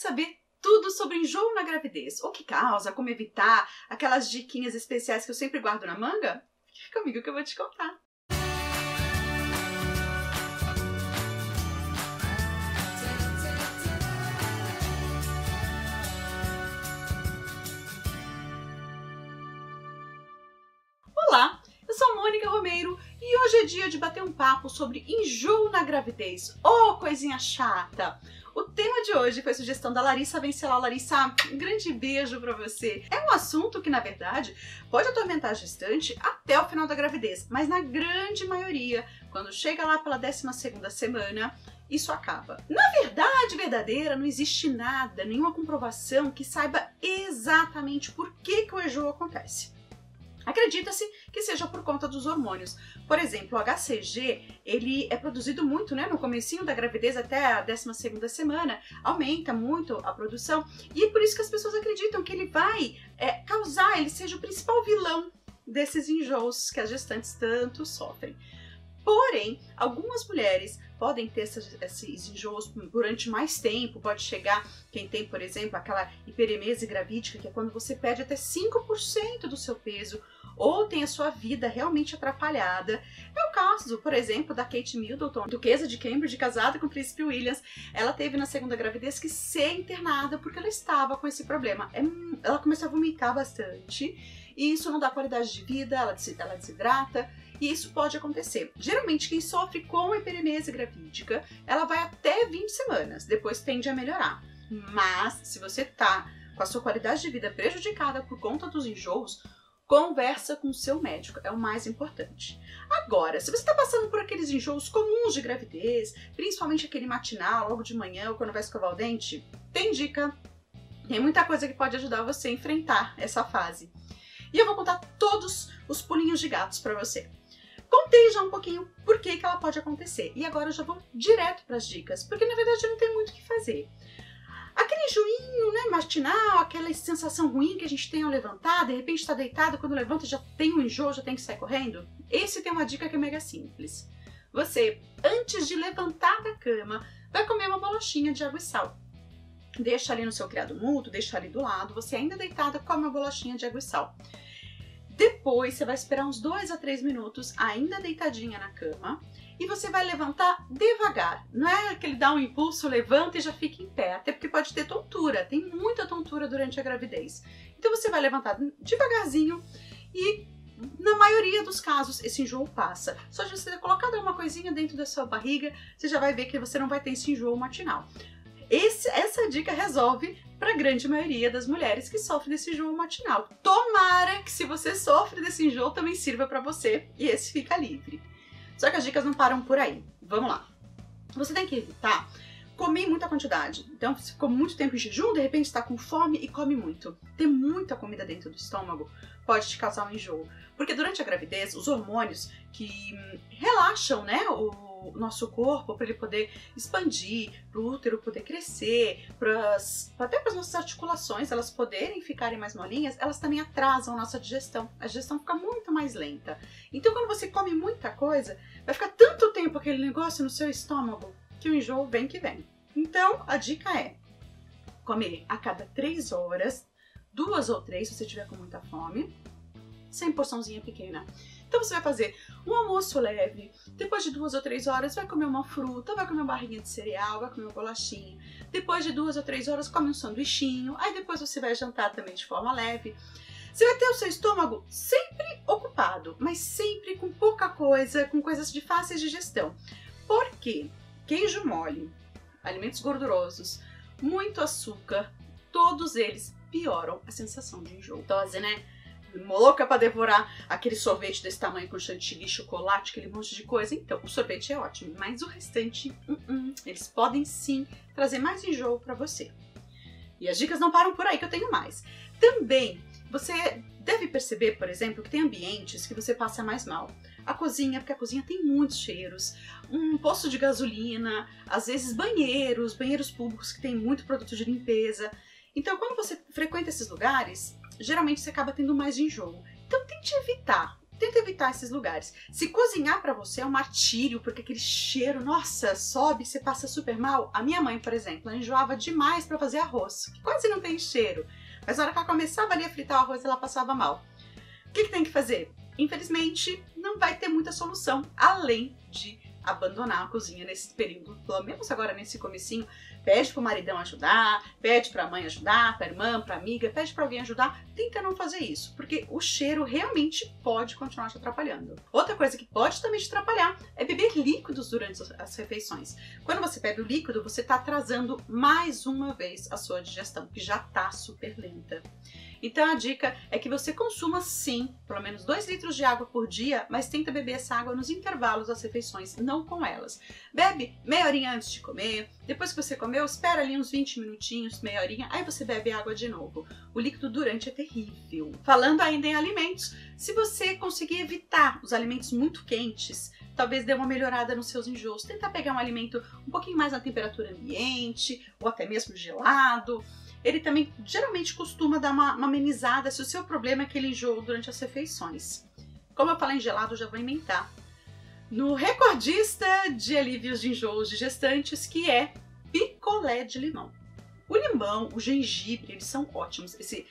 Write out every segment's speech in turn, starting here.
saber tudo sobre enjoo na gravidez, o que causa, como evitar, aquelas diquinhas especiais que eu sempre guardo na manga? Fica comigo que eu vou te contar. Olá, eu sou Mônica Romeiro e hoje é dia de bater um papo sobre enjoo na gravidez. Oh, coisinha chata! O tema de hoje foi sugestão da Larissa Venceslau. Larissa, um grande beijo pra você. É um assunto que, na verdade, pode atormentar a gestante até o final da gravidez, mas na grande maioria, quando chega lá pela 12ª semana, isso acaba. Na verdade verdadeira, não existe nada, nenhuma comprovação que saiba exatamente por que o enjoo acontece. Acredita-se que seja por conta dos hormônios. Por exemplo, o HCG, ele é produzido muito, no comecinho da gravidez até a 12ª semana, aumenta muito a produção e é por isso que as pessoas acreditam que ele vai causar, ele seja o principal vilão desses enjoos que as gestantes tanto sofrem. Porém, algumas mulheres podem ter esses enjoos durante mais tempo, pode chegar, quem tem, por exemplo, aquela hiperemese gravídica, que é quando você perde até 5% do seu peso, ou tem a sua vida realmente atrapalhada. É o caso, por exemplo, da Kate Middleton, duquesa de Cambridge, casada com o príncipe William. Ela teve na segunda gravidez que ser internada porque ela estava com esse problema. Ela começou a vomitar bastante, e isso não dá qualidade de vida, ela desidrata, e isso pode acontecer. Geralmente quem sofre com hiperemese gravídica, ela vai até 20 semanas, depois tende a melhorar. Mas se você tá com a sua qualidade de vida prejudicada por conta dos enjoos, conversa com o seu médico, é o mais importante. Agora, se você está passando por aqueles enjoos comuns de gravidez, principalmente aquele matinal, logo de manhã, ou quando vai escovar o dente, tem dica, tem muita coisa que pode ajudar você a enfrentar essa fase. E eu vou contar todos os pulinhos de gatos para você. Contei já um pouquinho por que ela pode acontecer. E agora eu já vou direto para as dicas, porque na verdade não tem muito o que fazer. Aquele enjoinho, matinal, aquela sensação ruim que a gente tem ao levantar, de repente está deitado, quando levanta já tem um enjoo, já tem que sair correndo. Esse tem uma dica que é mega simples. Você, antes de levantar da cama, vai comer uma bolachinha de água e sal. Deixa ali no seu criado mútuo, deixa ali do lado, você ainda deitada, come uma bolachinha de água e sal. Depois você vai esperar uns 2 a 3 minutos, ainda deitadinha na cama, e você vai levantar devagar. Não é aquele dá um impulso, levanta e já fica em pé, até porque pode ter tontura, tem muita tontura durante a gravidez. Então você vai levantar devagarzinho e na maioria dos casos esse enjoo passa. Só de você colocar uma coisinha dentro da sua barriga, você já vai ver que você não vai ter esse enjoo matinal. Essa dica resolve para a grande maioria das mulheres que sofrem desse enjoo matinal. Tomara que se você sofre desse enjoo também sirva para você e esse fica livre. Só que as dicas não param por aí. Vamos lá. Você tem que evitar comer em muita quantidade. Então, se ficou muito tempo em jejum, de repente está com fome e come muito. Ter muita comida dentro do estômago pode te causar um enjoo. Porque durante a gravidez, os hormônios que relaxam, o nosso corpo para ele poder expandir, para o útero poder crescer, até para as nossas articulações elas poderem ficarem mais molinhas, elas também atrasam a nossa digestão. A digestão fica muito mais lenta. Então quando você come muita coisa, vai ficar tanto tempo aquele negócio no seu estômago que o enjoo vem que vem. Então a dica é comer a cada 3 horas, 2 ou 3 se você tiver com muita fome, sem porçãozinha pequena. Então você vai fazer um almoço leve, depois de 2 ou 3 horas vai comer uma fruta, vai comer uma barrinha de cereal, vai comer uma bolachinha. Depois de 2 ou 3 horas come um sanduichinho, aí depois você vai jantar também de forma leve. Você vai ter o seu estômago sempre ocupado, mas sempre com pouca coisa, com coisas de fácil digestão. Por quê? Queijo mole, alimentos gordurosos, muito açúcar, todos eles pioram a sensação de enjoo. Dose, louca pra devorar aquele sorvete desse tamanho com chantilly, chocolate, aquele monte de coisa. Então, o sorvete é ótimo, mas o restante, eles podem sim trazer mais enjoo pra você. E as dicas não param por aí, que eu tenho mais. Também, você deve perceber, por exemplo, que tem ambientes que você passa mais mal. A cozinha, porque a cozinha tem muitos cheiros, um posto de gasolina, às vezes banheiros públicos que tem muito produto de limpeza. Então, quando você frequenta esses lugares, geralmente você acaba tendo mais enjoo. Então, tente evitar tenta evitar esses lugares. Se cozinhar pra você é um martírio, porque aquele cheiro, nossa, sobe, você passa super mal. A minha mãe, por exemplo, ela enjoava demais pra fazer arroz, que quase não tem cheiro. Mas na hora que ela começava ali a fritar o arroz, ela passava mal. O que tem que fazer? Infelizmente, não vai ter muita solução, além de abandonar a cozinha nesse período, pelo menos agora nesse comecinho. Pede pro maridão ajudar, pede pra mãe ajudar, pra irmã, pra amiga, pede pra alguém ajudar. Tenta não fazer isso, porque o cheiro realmente pode continuar te atrapalhando. Outra coisa que pode também te atrapalhar é beber líquidos durante as refeições. Quando você bebe o líquido, você tá atrasando mais uma vez a sua digestão, que já tá super lenta. Então a dica é que você consuma sim, pelo menos 2 litros de água por dia, mas tenta beber essa água nos intervalos das refeições, não com elas. Bebe meia horinha antes de comer, depois que você comeu, espera ali uns 20 minutinhos, meia horinha, aí você bebe água de novo. O líquido durante é terrível. Falando ainda em alimentos, se você conseguir evitar os alimentos muito quentes, talvez dê uma melhorada nos seus enjoos. Tentar pegar um alimento um pouquinho mais na temperatura ambiente, ou até mesmo gelado. Ele também geralmente costuma dar uma amenizada se o seu problema é aquele enjoo durante as refeições. Como eu falei em gelado, eu já vou emendar no recordista de alívios de enjoos de gestantes, que é picolé de limão. O limão, o gengibre, eles são ótimos. Esse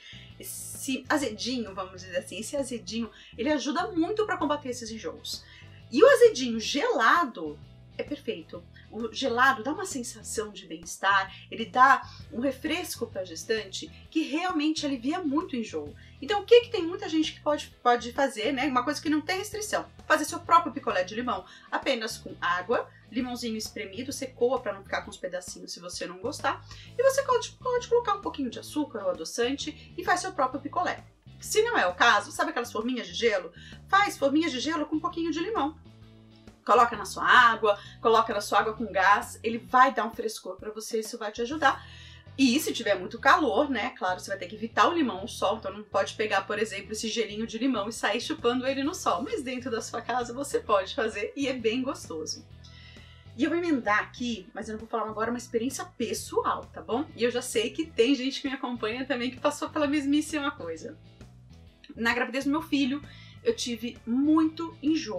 azedinho, vamos dizer assim, esse azedinho, ele ajuda muito para combater esses enjoos. E o azedinho gelado é perfeito. O gelado dá uma sensação de bem-estar, ele dá um refresco para a gestante que realmente alivia muito o enjoo. Então o que tem muita gente que pode fazer, né? Uma coisa que não tem restrição, fazer seu próprio picolé de limão, apenas com água, limãozinho espremido, você coa para não ficar com os pedacinhos se você não gostar, e você pode colocar um pouquinho de açúcar ou adoçante e faz seu próprio picolé. Se não é o caso, sabe aquelas forminhas de gelo? Faz forminhas de gelo com um pouquinho de limão. Coloca na sua água com gás, ele vai dar um frescor para você, isso vai te ajudar. E se tiver muito calor, né, claro, você vai ter que evitar o limão no sol, então não pode pegar, por exemplo, esse gelinho de limão e sair chupando ele no sol, mas dentro da sua casa você pode fazer e é bem gostoso. E eu vou emendar aqui, mas eu não vou falar agora uma experiência pessoal, tá bom? E eu já sei que tem gente que me acompanha também que passou pela mesmíssima coisa. Na gravidez do meu filho, eu tive muito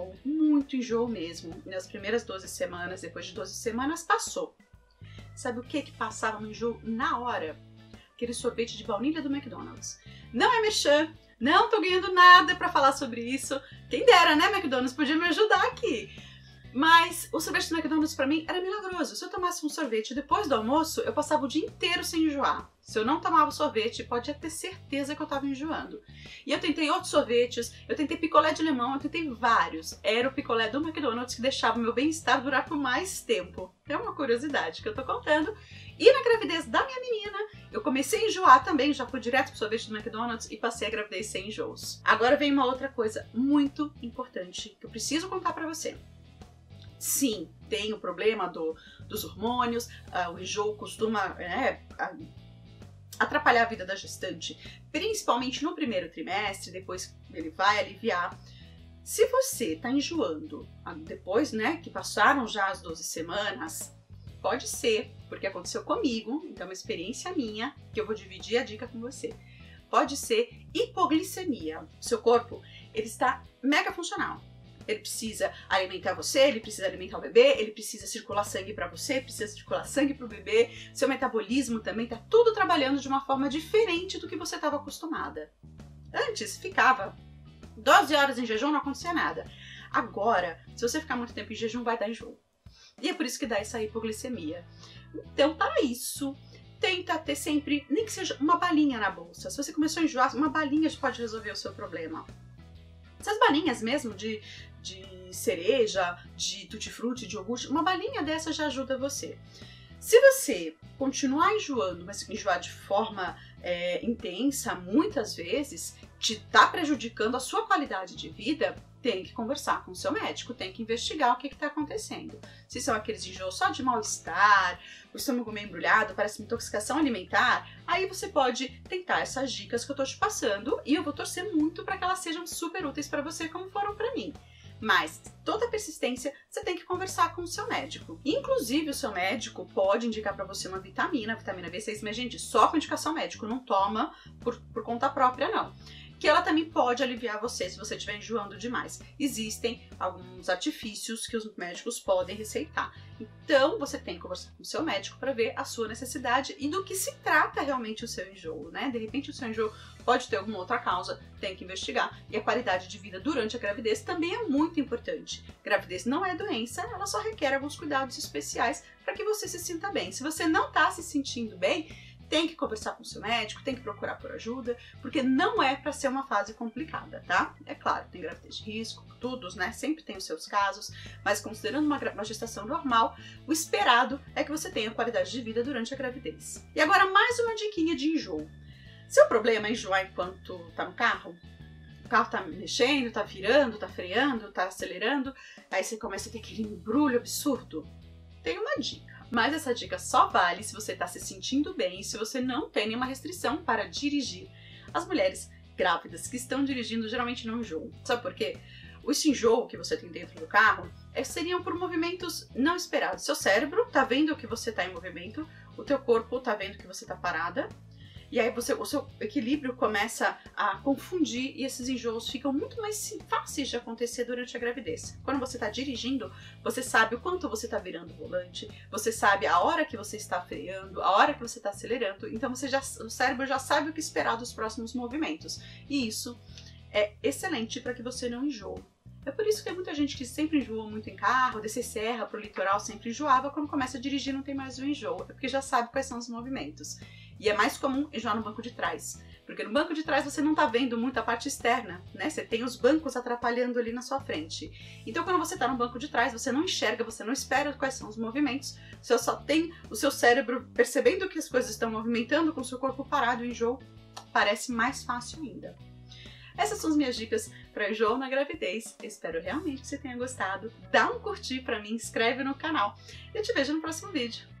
enjoo mesmo. Nas primeiras 12 semanas, depois de 12 semanas, passou. Sabe o que passava no enjoo na hora? Aquele sorvete de baunilha do McDonald's. Não é merchan, não tô ganhando nada pra falar sobre isso. Quem dera, né, McDonald's? Podia me ajudar aqui. Mas o sorvete do McDonald's pra mim era milagroso. Se eu tomasse um sorvete depois do almoço, eu passava o dia inteiro sem enjoar. Se eu não tomava sorvete, pode ter certeza que eu tava enjoando. E eu tentei outros sorvetes, eu tentei picolé de limão, eu tentei vários. Era o picolé do McDonald's que deixava o meu bem-estar durar por mais tempo. É uma curiosidade que eu tô contando. E na gravidez da minha menina, eu comecei a enjoar também, já fui direto pro sorvete do McDonald's e passei a gravidez sem enjoos. Agora vem uma outra coisa muito importante que eu preciso contar pra você. Sim, tem o problema dos hormônios, o enjoo costuma atrapalhar a vida da gestante, principalmente no primeiro trimestre, depois ele vai aliviar. Se você tá enjoando depois, né, que passaram já as 12 semanas, pode ser, porque aconteceu comigo, então é uma experiência minha, que eu vou dividir a dica com você. Pode ser hipoglicemia. O seu corpo, ele está mega funcional. Ele precisa alimentar você, ele precisa alimentar o bebê, ele precisa circular sangue para você, precisa circular sangue para o bebê, seu metabolismo também tá tudo trabalhando de uma forma diferente do que você estava acostumada. Antes ficava 12 horas em jejum, não acontecia nada. Agora, se você ficar muito tempo em jejum, vai dar enjoo. E é por isso que dá essa hipoglicemia. Então, para isso, tenta ter sempre, nem que seja uma balinha na bolsa. Se você começou a enjoar, uma balinha pode resolver o seu problema. Essas balinhas mesmo de cereja, de tutti-frutti, de iogurte, uma balinha dessa já ajuda você. Se você continuar enjoando, mas enjoar de forma intensa, muitas vezes, te tá prejudicando a sua qualidade de vida, tem que conversar com o seu médico, tem que investigar o que está acontecendo. Se são aqueles enjoos só de mal-estar, o estômago meio embrulhado, parece uma intoxicação alimentar, aí você pode tentar essas dicas que eu tô te passando e eu vou torcer muito para que elas sejam super úteis para você, como foram para mim. Mas toda persistência você tem que conversar com o seu médico. Inclusive o seu médico pode indicar para você uma vitamina, vitamina B6, mas gente, só com indicação médica, não toma por conta própria não. que ela também pode aliviar você se você estiver enjoando demais. Existem alguns artifícios que os médicos podem receitar. Então, você tem que conversar com o seu médico para ver a sua necessidade e do que se trata realmente o seu enjoo, né? De repente, o seu enjoo pode ter alguma outra causa, tem que investigar. E a qualidade de vida durante a gravidez também é muito importante. Gravidez não é doença, ela só requer alguns cuidados especiais para que você se sinta bem. Se você não está se sentindo bem, tem que conversar com o seu médico, tem que procurar por ajuda, porque não é para ser uma fase complicada, tá? É claro, tem gravidez de risco, todos, né? Sempre tem os seus casos, mas considerando uma gestação normal, o esperado é que você tenha qualidade de vida durante a gravidez. E agora mais uma diquinha de enjoo. Seu problema é enjoar enquanto tá no carro? O carro tá mexendo, tá virando, tá freando, tá acelerando, aí você começa a ter aquele embrulho absurdo. Tem uma dica. Mas essa dica só vale se você está se sentindo bem e se você não tem nenhuma restrição para dirigir. As mulheres grávidas que estão dirigindo geralmente não enjoam. Sabe por quê? Esse enjoo que você tem dentro do carro seriam por movimentos não esperados. Seu cérebro está vendo que você está em movimento, o teu corpo está vendo que você está parada, e aí o seu equilíbrio começa a confundir e esses enjoos ficam muito mais fáceis de acontecer durante a gravidez. Quando você está dirigindo, você sabe o quanto você está virando o volante, você sabe a hora que você está freando, a hora que você está acelerando, então o cérebro já sabe o que esperar dos próximos movimentos. E isso é excelente para que você não enjoe. É por isso que tem muita gente que sempre enjoa muito em carro, descer serra pro litoral sempre enjoava, quando começa a dirigir não tem mais o enjoo, é porque já sabe quais são os movimentos. E é mais comum enjoar no banco de trás, porque no banco de trás você não tá vendo muito a parte externa, né? Você tem os bancos atrapalhando ali na sua frente. Então quando você tá no banco de trás, você não enxerga, você não espera quais são os movimentos, você só tem o seu cérebro percebendo que as coisas estão movimentando com o seu corpo parado, o enjoo parece mais fácil ainda. Essas são as minhas dicas para enjoo na gravidez. Eu espero realmente que você tenha gostado. Dá um curtir para mim, inscreve no canal. Eu te vejo no próximo vídeo.